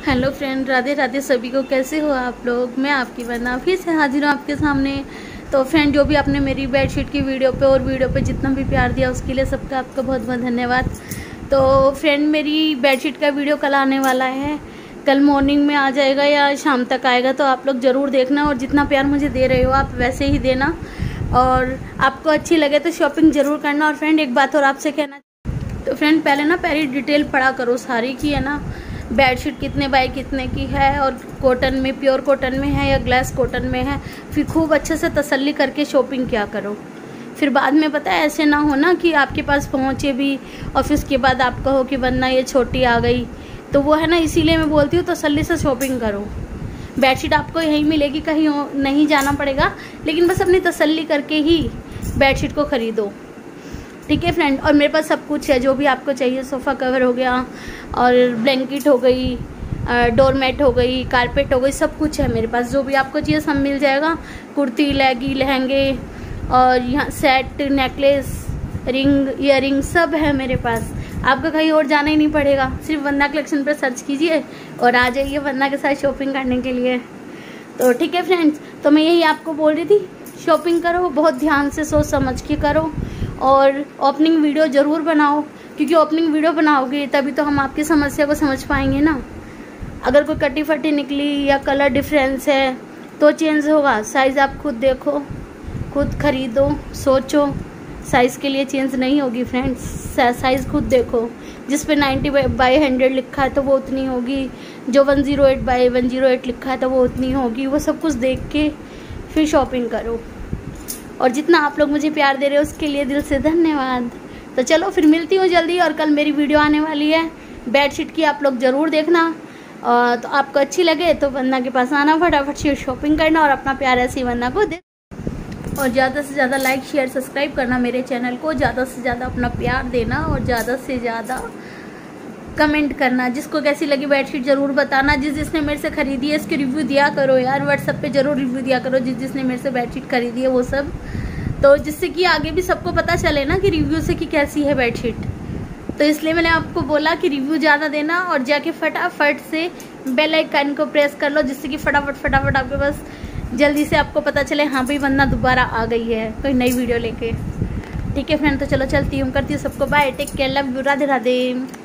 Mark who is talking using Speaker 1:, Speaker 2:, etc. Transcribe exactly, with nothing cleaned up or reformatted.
Speaker 1: Hello friend, Radhe Radhe सभी को। कैसे हो आप लोग? मैं आपकी वरना फिर से हाजिर हूँ आपके सामने। तो फ्रेंड, जो भी आपने मेरी बेडशीट की वीडियो पे और वीडियो पे जितना भी प्यार दिया उसके लिए सबका आपका बहुत बहुत धन्यवाद। तो फ्रेंड, मेरी बेडशीट का वीडियो कल आने वाला है। कल मॉर्निंग में आ जाएगा या शाम तक आएगा, तो आप लोग ज़रूर देखना। और जितना प्यार मुझे दे रहे हो आप वैसे ही देना, और आपको अच्छी लगे तो शॉपिंग ज़रूर करना। और फ्रेंड, एक बात और आपसे कहना, तो फ्रेंड पहले ना पहले डिटेल पढ़ा करो सारी की, है ना। बेडशीट कितने बाय कितने की है, और कॉटन में, प्योर कॉटन में है या ग्लास कॉटन में है, फिर खूब अच्छे से तसल्ली करके शॉपिंग क्या करो। फिर बाद में पता है ऐसे ना हो ना कि आपके पास पहुँचे भी और फिर उसके बाद आप कहो कि वरना ये छोटी आ गई, तो वो है ना। इसीलिए मैं बोलती हूँ तसल्ली से शॉपिंग करो। बेडशीट आपको यहीं मिलेगी, कहीं नहीं जाना पड़ेगा, लेकिन बस अपनी तसल्ली करके ही बेडशीट को ख़रीदो, ठीक है फ्रेंड। और मेरे पास सब कुछ है जो भी आपको चाहिए। सोफ़ा कवर हो गया, और ब्लैंकेट हो गई, डोरमेट हो गई, कारपेट हो गई, सब कुछ है मेरे पास। जो भी आपको चाहिए सब मिल जाएगा। कुर्ती, लहंगी, लहंगे, और यहाँ सेट, नेकलेस, रिंग, ईयरिंग सब है मेरे पास। आपको कहीं और जाना ही नहीं पड़ेगा। सिर्फ वंदना कलेक्शन पर सर्च कीजिए और आ जाइए वंदना के साथ शॉपिंग करने के लिए। तो ठीक है फ्रेंड्स, तो मैं यही आपको बोल रही थी, शॉपिंग करो, बहुत ध्यान से सोच समझ के करो, और ओपनिंग वीडियो ज़रूर बनाओ, क्योंकि ओपनिंग वीडियो बनाओगे तभी तो हम आपकी समस्या को समझ पाएंगे ना। अगर कोई कटी फटी निकली या कलर डिफरेंस है तो चेंज होगा। साइज़ आप खुद देखो, खुद खरीदो, सोचो। साइज़ के लिए चेंज नहीं होगी फ्रेंड्स। साइज़ खुद देखो। जिस पे नाइन्टी बाई हंड्रेड लिखा है तो वो उतनी होगी, जो one zero eight by one zero eight लिखा है तो वो उतनी होगी। वो सब कुछ देख के फिर शॉपिंग करो। और जितना आप लोग मुझे प्यार दे रहे हो उसके लिए दिल से धन्यवाद। तो चलो फिर मिलती हूँ जल्दी, और कल मेरी वीडियो आने वाली है बेडशीट की, आप लोग ज़रूर देखना। और तो आपको अच्छी लगे तो वंदना के पास आना, फटाफट से शॉपिंग करना और अपना प्यार ऐसी वंदना को दे। और ज़्यादा से ज़्यादा लाइक, शेयर, सब्सक्राइब करना मेरे चैनल को। ज़्यादा से ज़्यादा अपना प्यार देना, और ज़्यादा से ज़्यादा कमेंट करना। जिसको कैसी लगी बेडशीट ज़रूर बताना। जिस जिसने मेरे से ख़रीदी है इसके रिव्यू दिया करो यार, व्हाट्सएप पे ज़रूर रिव्यू दिया करो जिस जिसने मेरे से बेडशीट खरीदी है वो सब, तो जिससे कि आगे भी सबको पता चले ना कि रिव्यू से कि कैसी है बेडशीट। तो इसलिए मैंने आपको बोला कि रिव्यू ज़्यादा देना, और जाके फटाफट से बेल आइकन को प्रेस कर लो, जिससे कि फटाफट फटाफट आपके पास जल्दी से आपको पता चले हाँ भाई वंदना दोबारा आ गई है कोई नई वीडियो लेके। ठीक है फ्रेंड, तो चलो चलती हूँ, करती हूँ सबको bye, take care, love you, Radhe Radhe.